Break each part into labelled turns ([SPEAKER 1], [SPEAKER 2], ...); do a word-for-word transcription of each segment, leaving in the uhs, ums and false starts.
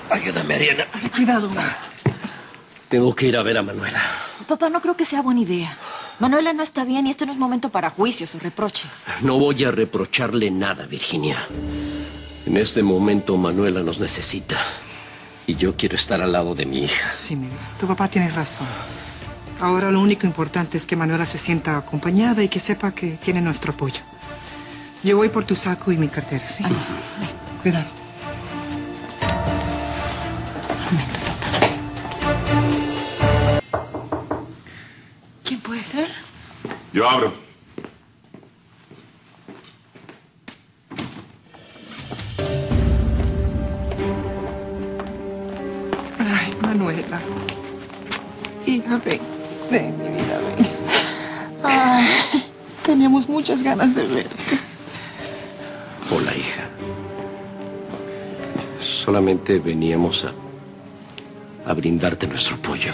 [SPEAKER 1] Ayúdame, Ariana.
[SPEAKER 2] Ay, cuidado.
[SPEAKER 1] Tengo que ir a ver a Manuela.
[SPEAKER 3] Papá, no creo que sea buena idea. Manuela no está bien y este no es momento para juicios o reproches.
[SPEAKER 1] No voy a reprocharle nada, Virginia. En este momento Manuela nos necesita. Y yo quiero estar al lado de mi hija.
[SPEAKER 2] Sí, mi vida. Tu papá tiene razón. Ahora lo único importante es que Manuela se sienta acompañada y que sepa que tiene nuestro apoyo. Yo voy por tu saco y mi cartera, ¿sí?
[SPEAKER 3] Ay,
[SPEAKER 2] Cuidado.
[SPEAKER 3] ¿Quién puede ser?
[SPEAKER 4] Yo abro.
[SPEAKER 2] Ay, Manuela. Hija, ven. Ven, mi vida, ven. Ay, teníamos muchas ganas de verte.
[SPEAKER 1] Hola, hija. Solamente veníamos a, a brindarte nuestro apoyo.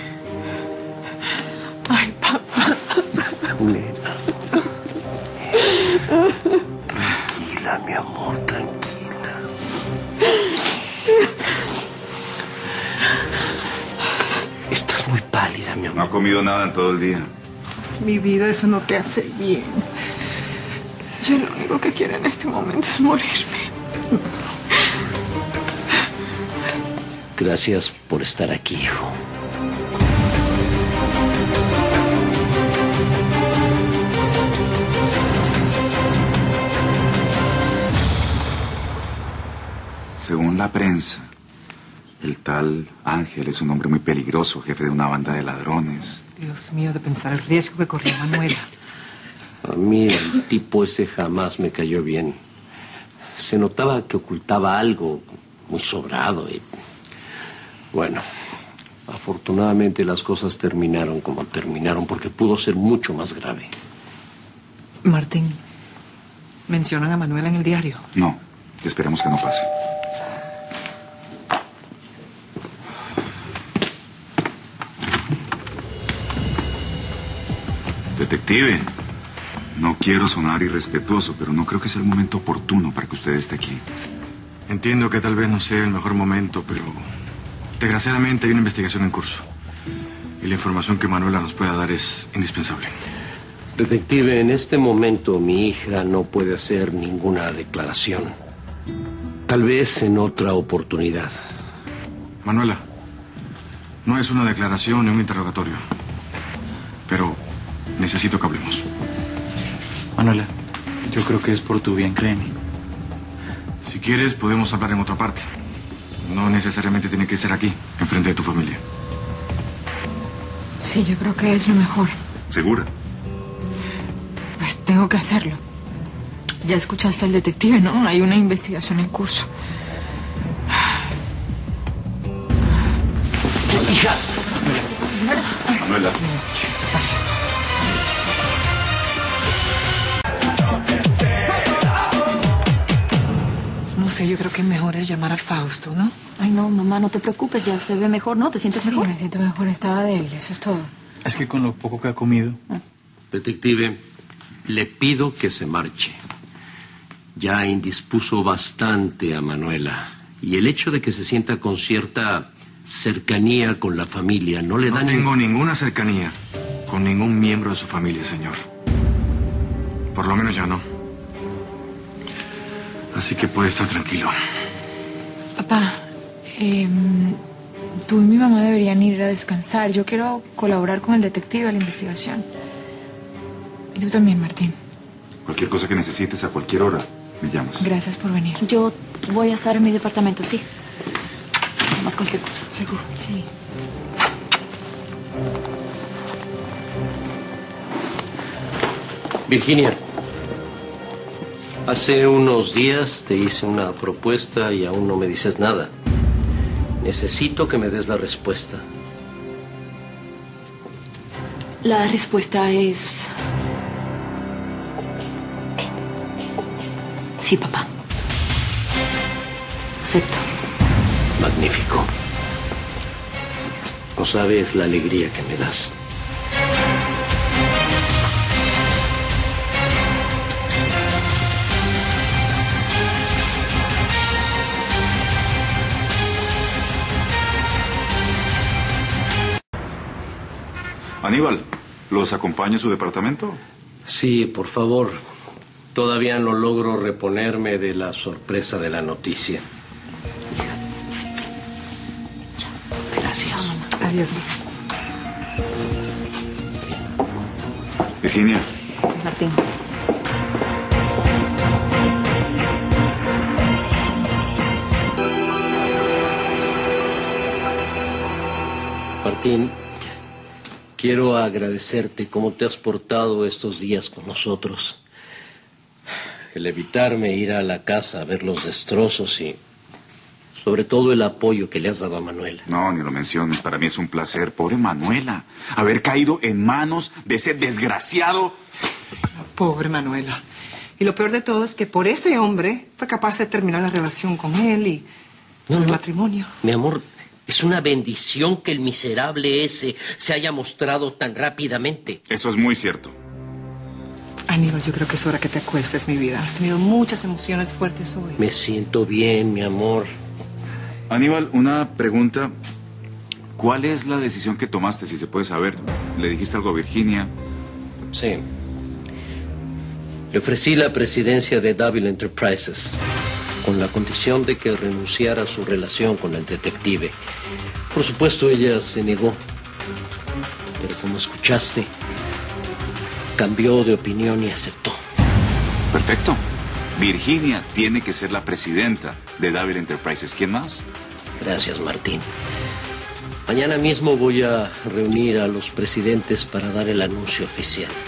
[SPEAKER 3] Ay, papá.
[SPEAKER 1] Nena. Tranquila, mi amor, tranquila. Estás muy pálida, mi amor.
[SPEAKER 4] No ha comido nada en todo el día.
[SPEAKER 2] Mi vida, eso no te hace bien.
[SPEAKER 3] Yo lo único que quiero en este momento es morirme.
[SPEAKER 1] Gracias por estar aquí, hijo.
[SPEAKER 4] Según la prensa, el tal Ángel es un hombre muy peligroso, jefe de una banda de ladrones.
[SPEAKER 2] Dios mío, de pensar el riesgo que corría Manuela.
[SPEAKER 1] A mí el tipo ese jamás me cayó bien. Se notaba que ocultaba algo muy sobrado y... Bueno, afortunadamente las cosas terminaron como terminaron porque pudo ser mucho más grave.
[SPEAKER 2] Martín, ¿mencionan a Manuela en el diario?
[SPEAKER 4] No, esperemos que no pase. Detective, no quiero sonar irrespetuoso, pero no creo que sea el momento oportuno para que usted esté aquí.
[SPEAKER 5] Entiendo que tal vez no sea el mejor momento, pero desgraciadamente hay una investigación en curso. Y la información que Manuela nos pueda dar es indispensable.
[SPEAKER 1] Detective, en este momento mi hija no puede hacer ninguna declaración. Tal vez en otra oportunidad.
[SPEAKER 5] Manuela, no es una declaración ni un interrogatorio, pero necesito que hablemos.
[SPEAKER 6] Manuela, yo creo que es por tu bien, créeme.
[SPEAKER 5] Si quieres, podemos hablar en otra parte. No necesariamente tiene que ser aquí, enfrente de tu familia.
[SPEAKER 3] Sí, yo creo que es lo mejor.
[SPEAKER 4] ¿Segura?
[SPEAKER 3] Pues tengo que hacerlo. Ya escuchaste al detective, ¿no? Hay una investigación en curso.
[SPEAKER 1] ¡Hija!
[SPEAKER 4] Manuela.
[SPEAKER 2] Pasa. No sé, yo creo que mejor es llamar a Fausto, ¿no?
[SPEAKER 3] Ay, no, mamá, no te preocupes, ya se ve mejor, ¿no? ¿Te sientes
[SPEAKER 7] Sí,
[SPEAKER 3] mejor?
[SPEAKER 7] me siento mejor, estaba débil, eso es todo.
[SPEAKER 6] Es que con lo poco que ha comido...
[SPEAKER 1] Detective, le pido que se marche. Ya indispuso bastante a Manuela. Y el hecho de que se sienta con cierta cercanía con la familia no le da...
[SPEAKER 5] No
[SPEAKER 1] ni-
[SPEAKER 5] tengo ninguna cercanía con ningún miembro de su familia, señor. Por lo menos ya no. Así que puede estar tranquilo.
[SPEAKER 7] Papá, eh, tú y mi mamá deberían ir a descansar. Yo quiero colaborar con el detective a la investigación. Y tú también, Martín.
[SPEAKER 4] Cualquier cosa que necesites a cualquier hora, me llamas.
[SPEAKER 7] Gracias por venir.
[SPEAKER 3] Yo voy a estar en mi departamento, sí. Más cualquier cosa.
[SPEAKER 7] ¿Seguro? Sí.
[SPEAKER 1] Virginia, hace unos días te hice una propuesta y aún no me dices nada. Necesito que me des la respuesta.
[SPEAKER 3] La respuesta es... Sí, papá. Acepto.
[SPEAKER 1] Magnífico. No sabes la alegría que me das.
[SPEAKER 4] Aníbal, ¿los acompaño a su departamento?
[SPEAKER 1] Sí, por favor. Todavía no logro reponerme de la sorpresa de la noticia. Gracias.
[SPEAKER 2] Adiós.
[SPEAKER 4] Virginia.
[SPEAKER 7] Martín.
[SPEAKER 1] Martín, quiero agradecerte cómo te has portado estos días con nosotros. El evitarme ir a la casa a ver los destrozos y sobre todo el apoyo que le has dado a Manuela.
[SPEAKER 4] No, ni lo menciones. Para mí es un placer. Pobre Manuela. Haber caído en manos de ese desgraciado.
[SPEAKER 2] Pobre Manuela. Y lo peor de todo es que por ese hombre fue capaz de terminar la relación con él y
[SPEAKER 1] No,
[SPEAKER 2] el
[SPEAKER 1] no.
[SPEAKER 2] matrimonio.
[SPEAKER 1] Mi amor, es una bendición que el miserable ese se haya mostrado tan rápidamente.
[SPEAKER 4] Eso es muy cierto.
[SPEAKER 2] Aníbal, yo creo que es hora que te acuestes, mi vida. Has tenido muchas emociones fuertes hoy.
[SPEAKER 1] Me siento bien, mi amor.
[SPEAKER 4] Aníbal, una pregunta. ¿Cuál es la decisión que tomaste, si se puede saber? ¿Le dijiste algo a Virginia?
[SPEAKER 1] Sí. Le ofrecí la presidencia de Dávila Enterprises con la condición de que renunciara a su relación con el detective. Por supuesto, ella se negó. Pero como escuchaste, cambió de opinión y aceptó.
[SPEAKER 4] Perfecto. Virginia tiene que ser la presidenta de Dávila Enterprises. ¿Quién más?
[SPEAKER 1] Gracias, Martín. Mañana mismo voy a reunir a los presidentes para dar el anuncio oficial.